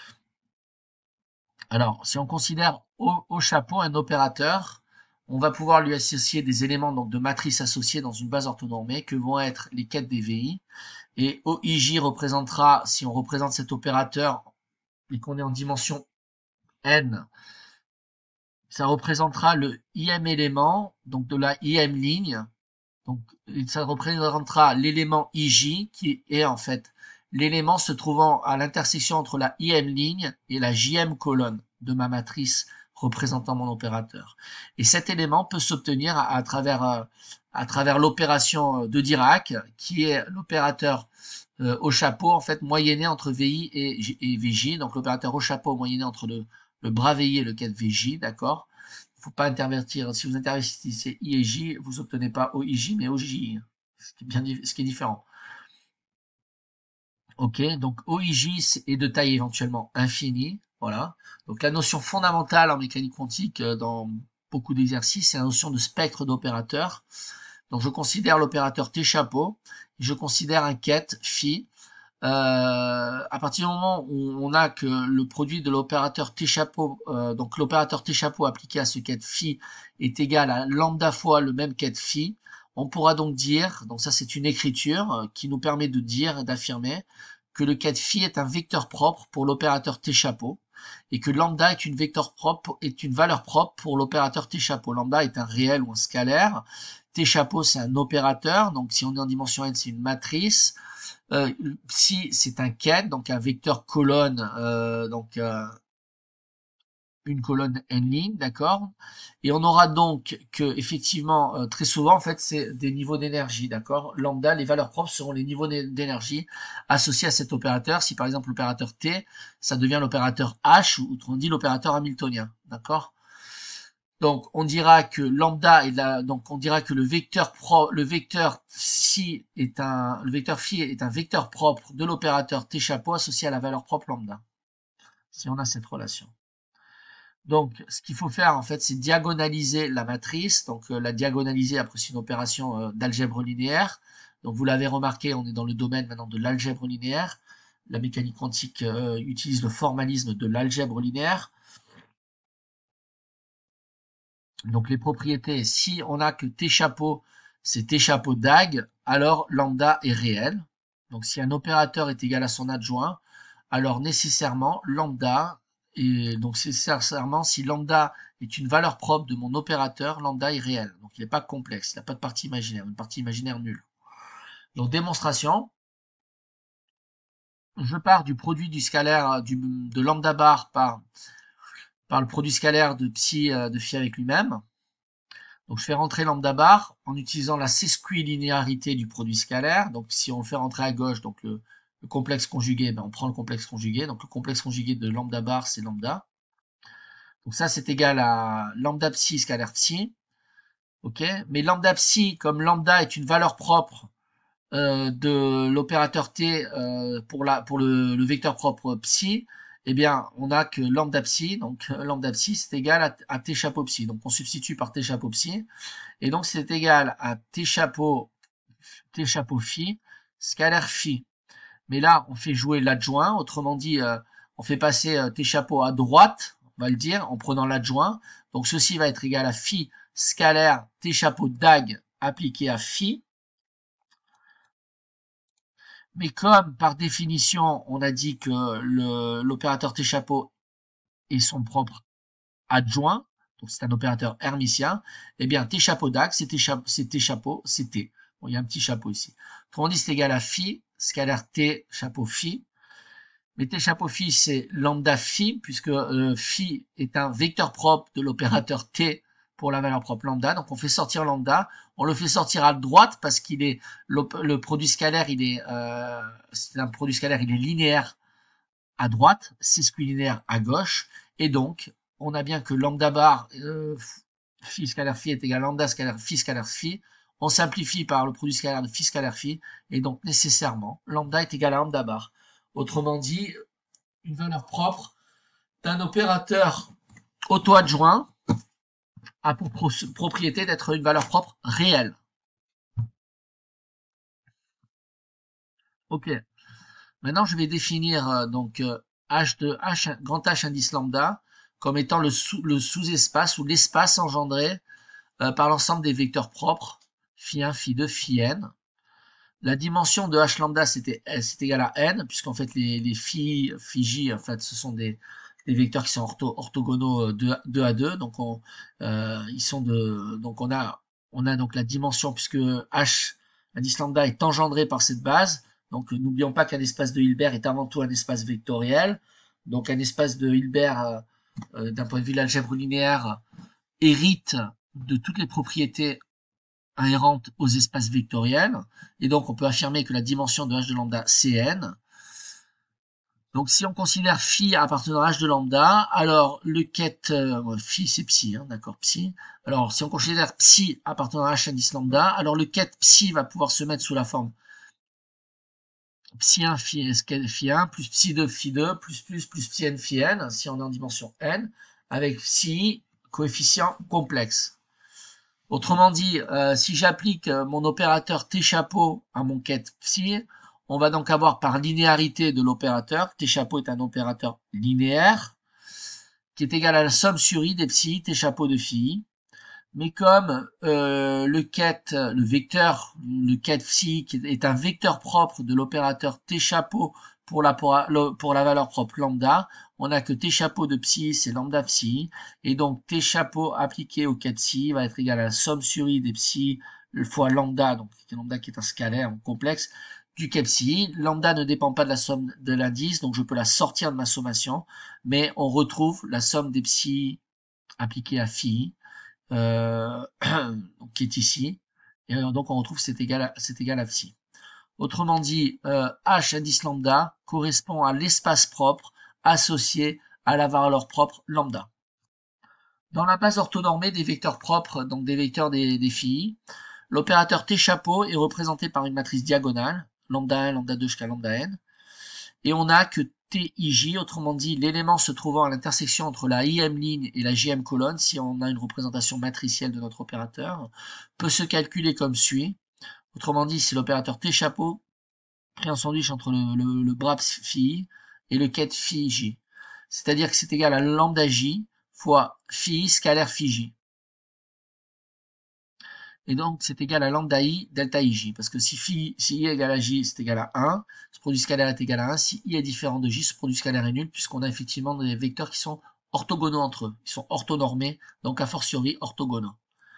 Alors, si on considère au chapeau un opérateur, on va pouvoir lui associer des éléments donc de matrice associés dans une base orthonormée que vont être les quêtes des VI. Et OIJ représentera, si on représente cet opérateur et qu'on est en dimension n, ça représentera le IM élément, donc de la IM ligne. Donc, ça représentera l'élément IJ, qui est en fait l'élément se trouvant à l'intersection entre la IM ligne et la JM colonne de ma matrice représentant mon opérateur. Et cet élément peut s'obtenir à travers l'opération de Dirac, qui est l'opérateur au chapeau, en fait, moyenné entre VI et VJ. Donc, l'opérateur au chapeau moyenné entre le bras VI et le quête VJ, d'accord? Faut pas intervertir. Si vous intervertissez I et J, vous obtenez pas OIJ, mais OJ, ce qui est différent. Ok, donc OIJ est de taille éventuellement infinie, voilà. Donc la notion fondamentale en mécanique quantique dans beaucoup d'exercices, c'est la notion de spectre d'opérateur. Donc je considère l'opérateur T chapeau, et je considère un quête phi. À partir du moment où on a que le produit de l'opérateur T chapeau, donc l'opérateur T chapeau appliqué à ce quête phi est égal à lambda fois le même quête phi, on pourra donc dire, donc ça c'est une écriture qui nous permet de dire et d'affirmer que le quête phi est un vecteur propre pour l'opérateur T chapeau, et que lambda est une valeur propre pour l'opérateur t chapeau. Lambda est un réel ou un scalaire. T chapeau, c'est un opérateur. Donc, si on est en dimension n, c'est une matrice. Psi, c'est un ket, donc un vecteur colonne, une colonne n ligne, d'accord. Et on aura donc que effectivement très souvent en fait c'est des niveaux d'énergie, d'accord. Lambda, les valeurs propres seront les niveaux d'énergie associés à cet opérateur. Si par exemple l'opérateur t, ça devient l'opérateur h ou autrement dit l'opérateur hamiltonien, d'accord. Donc on dira que lambda est donc on dira que le vecteur phi est un vecteur propre de l'opérateur t chapeau associé à la valeur propre lambda. Si on a cette relation. Donc, ce qu'il faut faire, en fait, c'est diagonaliser la matrice. Donc, la diagonaliser, après, c'est une opération d'algèbre linéaire. Donc, vous l'avez remarqué, on est dans le domaine maintenant de l'algèbre linéaire. La mécanique quantique utilise le formalisme de l'algèbre linéaire. Donc, les propriétés, si on a que t chapeau, c'est t chapeau DAG, alors lambda est réel. Donc, si un opérateur est égal à son adjoint, alors nécessairement, lambda. Et donc, c'est nécessairement, si lambda est une valeur propre de mon opérateur, lambda est réel. Donc, il n'est pas complexe, il n'a pas de partie imaginaire, une partie imaginaire nulle. Donc, démonstration. Je pars du produit du scalaire de lambda bar par le produit scalaire de psi de phi avec lui-même. Donc, je fais rentrer lambda bar en utilisant la sesquilinéarité du produit scalaire. Donc, si on le fait rentrer à gauche, donc le complexe conjugué, ben on prend le complexe conjugué. Donc, le complexe conjugué de lambda bar, c'est lambda. Donc ça, c'est égal à lambda psi scalaire psi. Ok. Mais lambda psi, comme lambda est une valeur propre de l'opérateur t pour le vecteur propre psi, eh bien, on a que lambda psi. Donc lambda psi, c'est égal à t chapeau psi. Donc on substitue par t chapeau psi. Et donc c'est égal à t chapeau phi scalaire phi. Mais là, on fait jouer l'adjoint. Autrement dit, on fait passer t chapeau à droite, on va le dire, en prenant l'adjoint. Donc ceci va être égal à phi scalaire t chapeau DAG appliqué à phi. Mais comme par définition, on a dit que l'opérateur t chapeau est son propre adjoint, donc c'est un opérateur hermitien, eh bien t chapeau DAG, c'est t chapeau, c'est t. Bon, il y a un petit chapeau ici. Autrement dit, c'est égal à phi scalaire t chapeau phi. Mais t chapeau phi, c'est lambda phi, puisque phi est un vecteur propre de l'opérateur t pour la valeur propre lambda. Donc on fait sortir lambda, on le fait sortir à droite parce qu'il est le produit scalaire, c'est un produit scalaire, il est linéaire à droite, sesquilinéaire à gauche, et donc on a bien que lambda bar phi scalaire phi est égal à lambda scalaire phi. On simplifie par le produit scalaire de phi scalaire phi, et donc nécessairement lambda est égal à lambda bar. Autrement dit, une valeur propre d'un opérateur auto-adjoint a pour propriété d'être une valeur propre réelle. Ok. Maintenant, je vais définir donc grand H indice lambda comme étant le sous-espace ou l'espace engendré par l'ensemble des vecteurs propres phi 1, phi 2, phi n. La dimension de h lambda c'est égal à n, puisqu'en fait les phi j en fait ce sont des vecteurs qui sont orthogonaux 2 à 2, donc ils sont donc on a donc la dimension, puisque h indice lambda est engendré par cette base. Donc n'oublions pas qu'un espace de Hilbert est avant tout un espace vectoriel. Donc un espace de Hilbert d'un point de vue de l'algèbre linéaire hérite de toutes les propriétés inhérentes aux espaces vectoriels, et donc on peut affirmer que la dimension de h de lambda c'est n. Donc si on considère phi appartenant à h de lambda, alors le ket phi c'est psi, hein, d'accord, psi. Alors si on considère psi appartenant à h indice lambda, alors le ket psi va pouvoir se mettre sous la forme psi 1 phi 1 plus psi 2 phi 2 plus psi n phi n, si on est en dimension n, avec psi coefficient complexe. Autrement dit, si j'applique mon opérateur t chapeau à mon ket psi, on va donc avoir par linéarité de l'opérateur, t chapeau est un opérateur linéaire, qui est égal à la somme sur i des psi t chapeau de phi i. Mais comme le ket psi est un vecteur propre de l'opérateur t chapeau pour la valeur propre lambda, on a que t chapeau de psi, c'est lambda psi, et donc t chapeau appliqué au ket psi va être égal à la somme sur i des psi fois lambda, donc lambda qui est un scalaire complexe, du ket psi. Lambda ne dépend pas de la somme de l'indice, donc je peux la sortir de ma sommation, mais on retrouve la somme des psi appliquée à phi, qui est ici, et donc on retrouve c'est égal à psi. Autrement dit, h indice lambda correspond à l'espace propre associé à la valeur propre lambda. Dans la base orthonormée des vecteurs propres, donc des vecteurs des phi, l'opérateur t chapeau est représenté par une matrice diagonale, lambda 1, lambda 2 jusqu'à lambda n, et on a que TIJ, autrement dit l'élément se trouvant à l'intersection entre la IM ligne et la JM colonne, si on a une représentation matricielle de notre opérateur, peut se calculer comme suit. Autrement dit, c'est l'opérateur T chapeau pris en sandwich entre le bras phi et le ket phi j. C'est-à-dire que c'est égal à lambda j fois phi scalaire phi j. Et donc, c'est égal à lambda i delta ij. Parce que si i est égal à j, c'est égal à 1. Ce produit scalaire est égal à 1. Si i est différent de j, ce produit scalaire est nul, puisqu'on a effectivement des vecteurs qui sont orthogonaux entre eux. Ils sont orthonormés, donc a fortiori orthogonaux.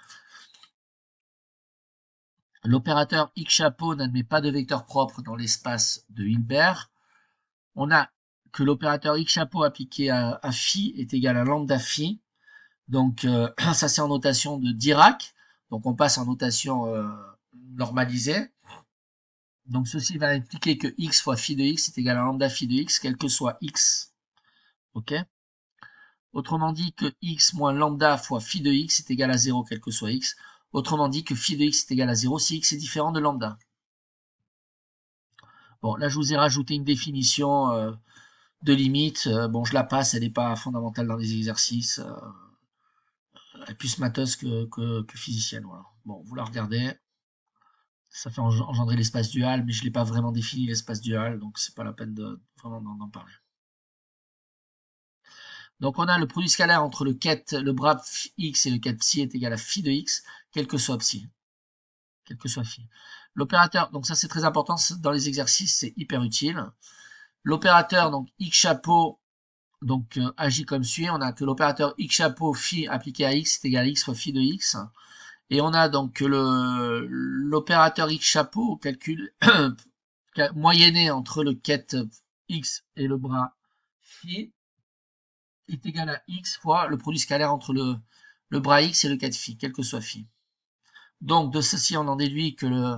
L'opérateur x chapeau n'admet pas de vecteur propre dans l'espace de Hilbert. On a que l'opérateur x chapeau appliqué à phi est égal à lambda phi. Donc, ça c'est en notation de Dirac. Donc on passe en notation normalisée. Donc ceci va impliquer que x fois phi de x est égal à lambda phi de x, quel que soit x. Ok. Autrement dit que x moins lambda fois phi de x est égal à 0, quel que soit x. Autrement dit que phi de x est égal à 0 si x est différent de lambda. Bon, là je vous ai rajouté une définition de limite. Bon, je la passe, elle n'est pas fondamentale dans les exercices. Elle est plus matheuse que physicienne. Voilà. Bon, vous la regardez. Ça fait engendrer l'espace dual, mais je l'ai pas vraiment défini l'espace dual, donc c'est pas la peine de vraiment d'en parler. Donc on a le produit scalaire entre le bras x et le ket psi est égal à phi de x, quel que soit psi, quel que soit phi. L'opérateur, donc ça c'est très important dans les exercices, c'est hyper utile. L'opérateur donc x chapeau donc agit comme suit. On a que l'opérateur x chapeau phi appliqué à x est égal à x fois phi de x. Et on a donc l'opérateur x chapeau calcul moyenné entre le ket x et le bras phi est égal à x fois le produit scalaire entre le bras x et le ket phi, quel que soit phi. Donc de ceci on en déduit que le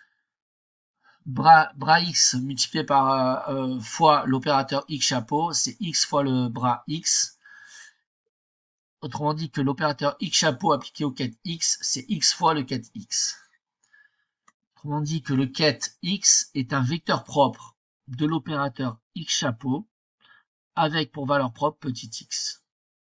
bras x multiplié par fois l'opérateur x chapeau, c'est x fois le bras x. Autrement dit que l'opérateur x chapeau appliqué au ket x, c'est x fois le ket x. Autrement dit que le ket x est un vecteur propre de l'opérateur x chapeau avec pour valeur propre petit x.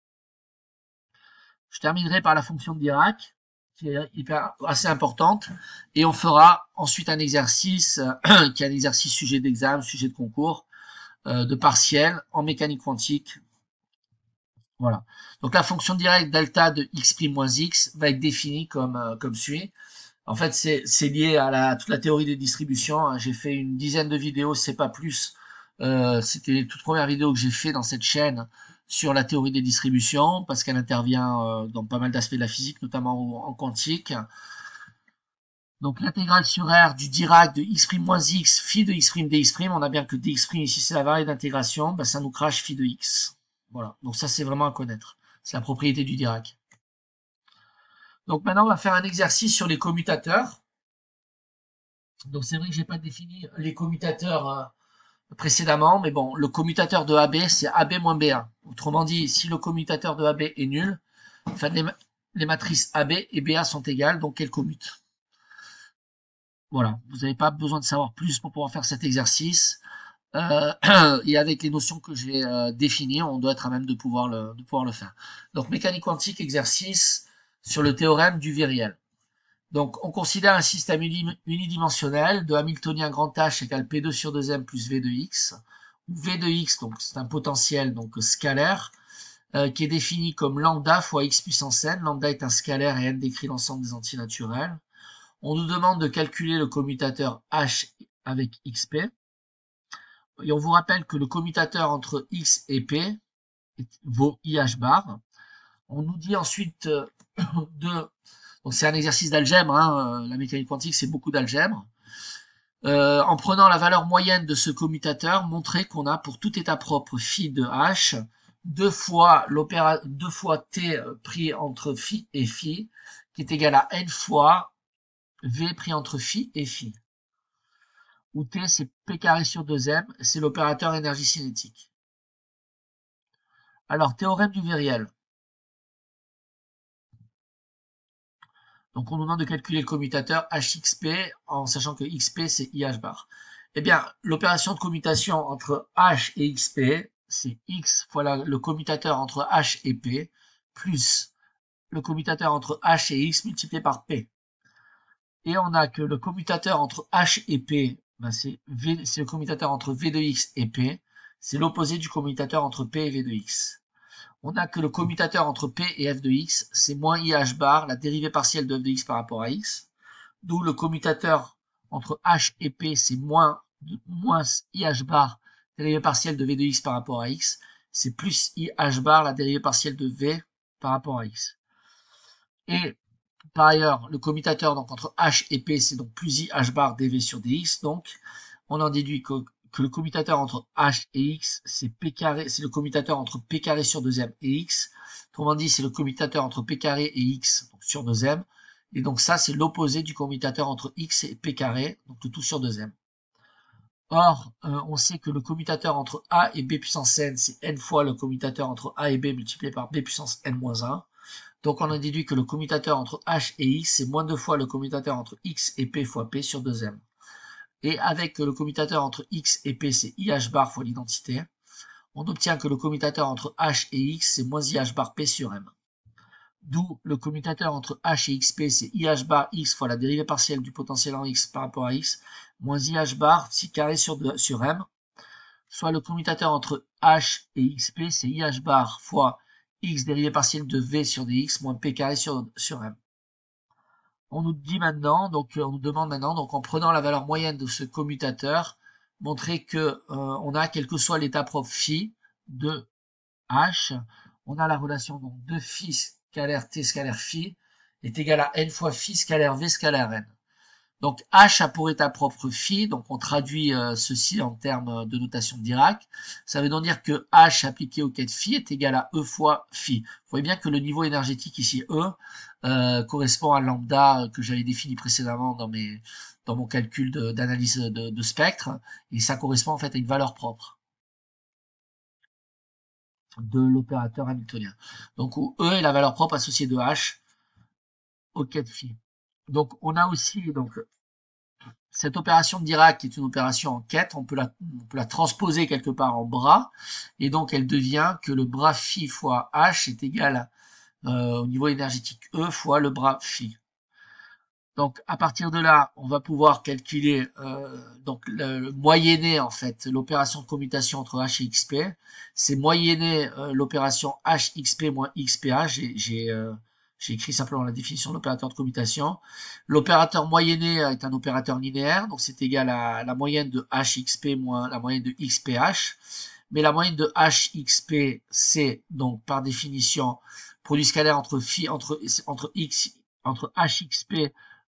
Je terminerai par la fonction de Dirac, qui est assez importante, et on fera ensuite un exercice qui est un exercice sujet d'examen, sujet de concours, de partiel en mécanique quantique. Voilà. Donc la fonction directe delta de x' moins x va être définie comme suit. En fait, c'est lié à toute la théorie des distributions. J'ai fait une dizaine de vidéos, c'est pas plus. C'était les toutes premières vidéos que j'ai fait dans cette chaîne sur la théorie des distributions, parce qu'elle intervient dans pas mal d'aspects de la physique, notamment en quantique. Donc l'intégrale sur R du Dirac de x' moins x, phi de x' dx', on a bien que dx' ici c'est la variable d'intégration, bah, ça nous crache phi de x. Voilà, donc ça c'est vraiment à connaître. C'est la propriété du Dirac. Donc maintenant on va faire un exercice sur les commutateurs. Donc c'est vrai que j'ai pas défini les commutateurs précédemment, mais bon, le commutateur de AB c'est AB moins BA. Autrement dit, si le commutateur de AB est nul, enfin les matrices AB et BA sont égales, donc elles commutent. Voilà, vous n'avez pas besoin de savoir plus pour pouvoir faire cet exercice. Et avec les notions que j'ai définies, on doit être à même de pouvoir le faire. Donc mécanique quantique, exercice sur le théorème du viriel. Donc on considère un système unidimensionnel de Hamiltonien grand H égale P2 sur 2m plus V de x, où V de x, donc c'est un potentiel donc scalaire, qui est défini comme lambda fois x puissance n. Lambda est un scalaire et n décrit l'ensemble des entiers naturels. On nous demande de calculer le commutateur h avec xp. Et on vous rappelle que le commutateur entre x et p vaut IH bar. On nous dit ensuite donc c'est un exercice d'algèbre, hein, la mécanique quantique c'est beaucoup d'algèbre. En prenant la valeur moyenne de ce commutateur, montrer qu'on a pour tout état propre phi de h, deux fois t pris entre phi et phi, qui est égal à n fois v pris entre phi et phi. Où t c'est p carré sur 2m, c'est l'opérateur énergie cinétique. Alors, théorème du vériel. Donc on nous demande de calculer le commutateur HXP en sachant que XP c'est IH bar. Eh bien, l'opération de commutation entre H et XP, c'est X fois le commutateur entre H et P, plus le commutateur entre H et X multiplié par P. Et on a que le commutateur entre H et P, ben c'est le commutateur entre V de X et P, c'est l'opposé du commutateur entre P et V de X. On a que le commutateur entre P et F de X, c'est moins IH bar, la dérivée partielle de F de X par rapport à X. D'où le commutateur entre H et P, c'est moins IH bar, dérivée partielle de V de X par rapport à X. C'est plus IH bar, la dérivée partielle de V par rapport à X. Et par ailleurs, le commutateur donc entre H et P, c'est donc plus IH bar dV sur dx. Donc, on en déduit que le commutateur entre h et x, c'est p carré, c'est le commutateur entre p carré sur 2m et x. Autrement dit, c'est le commutateur entre p carré et x donc sur 2m. Et donc ça, c'est l'opposé du commutateur entre x et p carré, donc le tout sur 2m. Or, on sait que le commutateur entre a et b puissance n, c'est n fois le commutateur entre a et b multiplié par b puissance n-1. Donc on a déduit que le commutateur entre h et x, c'est moins 2 fois le commutateur entre x et p fois p sur 2m. Et avec le commutateur entre x et p, c'est IH bar fois l'identité, on obtient que le commutateur entre h et x, c'est moins IH bar p sur m. D'où le commutateur entre h et xp, c'est IH bar x fois la dérivée partielle du potentiel en x par rapport à x, moins IH bar psi carré sur m, soit le commutateur entre h et xp, c'est IH bar fois x dérivée partielle de v sur dx, moins p carré sur m. On nous dit maintenant, donc on nous demande maintenant, donc en prenant la valeur moyenne de ce commutateur, montrer que on a, quel que soit l'état propre phi de h, on a la relation donc de phi scalaire t scalaire phi est égal à n fois phi scalaire v scalaire n. Donc h a pour état propre phi, donc on traduit ceci en termes de notation de Dirac. Ça veut donc dire que h appliqué au quai de phi est égal à E fois phi. Vous voyez bien que le niveau énergétique ici E correspond à lambda que j'avais défini précédemment dans mon calcul d'analyse de spectre, et ça correspond en fait à une valeur propre de l'opérateur hamiltonien. Donc où E est la valeur propre associée de h au quai de phi. Donc on a aussi cette opération de Dirac qui est une opération en quête, on peut la transposer quelque part en bras, et donc elle devient que le bras phi fois h est égal au niveau énergétique E fois le bras phi. Donc à partir de là, on va pouvoir calculer donc le moyenner en fait, l'opération de commutation entre h et xp. C'est moyenner l'opération hxp moins xph. J'ai écrit simplement la définition de l'opérateur de commutation. L'opérateur moyenné est un opérateur linéaire, donc c'est égal à la moyenne de hxp moins la moyenne de xph. Mais la moyenne de hxp, c'est donc par définition produit scalaire entre phi entre hxp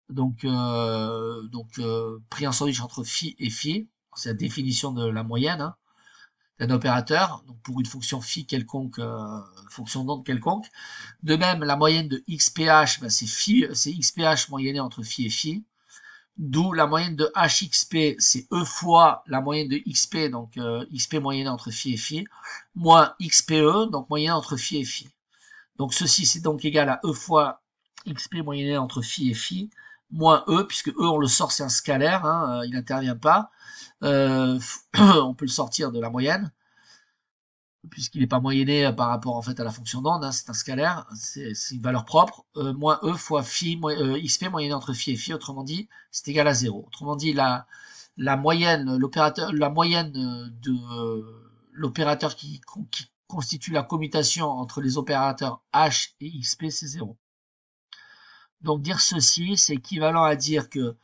pris en sandwich entre phi et phi. C'est la définition de la moyenne. Hein, d'un opérateur, donc pour une fonction phi quelconque, fonction d'onde quelconque. De même, la moyenne de xph, ben c'est xph moyenné entre phi et phi. D'où la moyenne de hxp, c'est E fois la moyenne de xp, donc xp moyenné entre phi et phi, moins xpe, donc moyenné entre phi et phi. Donc ceci, c'est donc égal à E fois xp moyenné entre phi et phi, moins E, puisque E, on le sort, c'est un scalaire, hein, il n'intervient pas. On peut le sortir de la moyenne, puisqu'il n'est pas moyenné par rapport en fait à la fonction d'onde, hein, c'est un scalaire, c'est une valeur propre, moins E fois phi, xp moyenné entre phi et phi, autrement dit, c'est égal à 0. Autrement dit, la moyenne, la moyenne de l'opérateur qui constitue la commutation entre les opérateurs h et xp, c'est 0. Donc dire ceci, c'est équivalent à dire que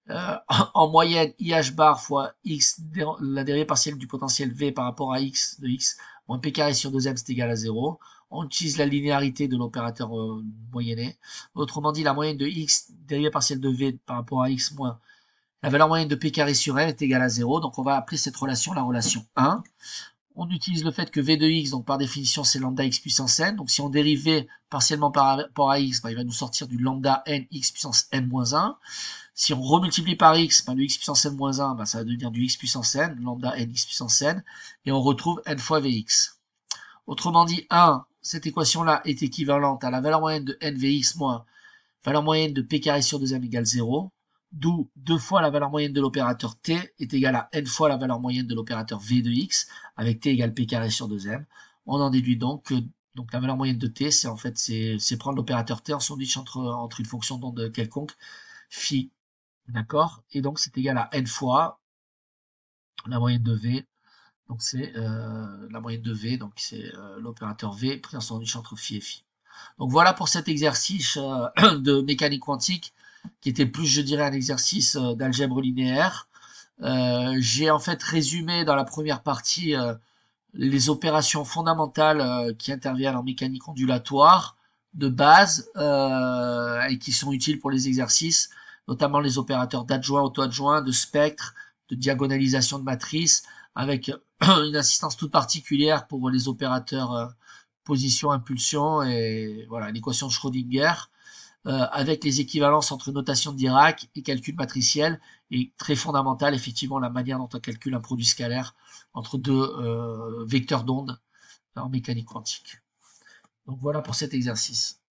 En moyenne, IH bar fois X, la dérivée partielle du potentiel V par rapport à X de X, moins P carré sur 2M, c'est égal à 0. On utilise la linéarité de l'opérateur moyenné. Autrement dit, la moyenne de X, dérivée partielle de V par rapport à X moins la valeur moyenne de P carré sur M est égale à 0. Donc on va appeler cette relation la relation 1. On utilise le fait que V de X, donc par définition, c'est lambda X puissance N. Donc si on dérive V partiellement par rapport à X, bah, il va nous sortir du lambda N X puissance N moins 1. Si on remultiplie par X, bah, le X puissance N moins 1, bah, ça va devenir du X puissance N, lambda N X puissance N. Et on retrouve N fois Vx. Autrement dit, 1, cette équation-là est équivalente à la valeur moyenne de NVX moins valeur moyenne de P carré sur 2M égale 0. D'où 2 fois la valeur moyenne de l'opérateur T est égale à N fois la valeur moyenne de l'opérateur V de X, avec T égale P carré sur 2M. On en déduit donc que la valeur moyenne de T, c'est en fait c'est prendre l'opérateur T en sandwich entre une fonction d'onde quelconque, phi, d'accord? Et donc c'est égal à N fois la moyenne de V, donc c'est la moyenne de V, donc c'est l'opérateur V pris en sandwich entre phi et phi. Donc voilà pour cet exercice de mécanique quantique, qui était plus, je dirais, un exercice d'algèbre linéaire. J'ai en fait résumé dans la première partie les opérations fondamentales qui interviennent en mécanique ondulatoire de base et qui sont utiles pour les exercices, notamment les opérateurs d'adjoint, auto-adjoint, de spectre, de diagonalisation de matrice, avec une assistance toute particulière pour les opérateurs position, impulsion et voilà l'équation de Schrödinger. Avec les équivalences entre notation de Dirac et calcul matriciel, et très fondamental, effectivement, la manière dont on calcule un produit scalaire entre deux vecteurs d'onde en mécanique quantique. Donc voilà pour cet exercice.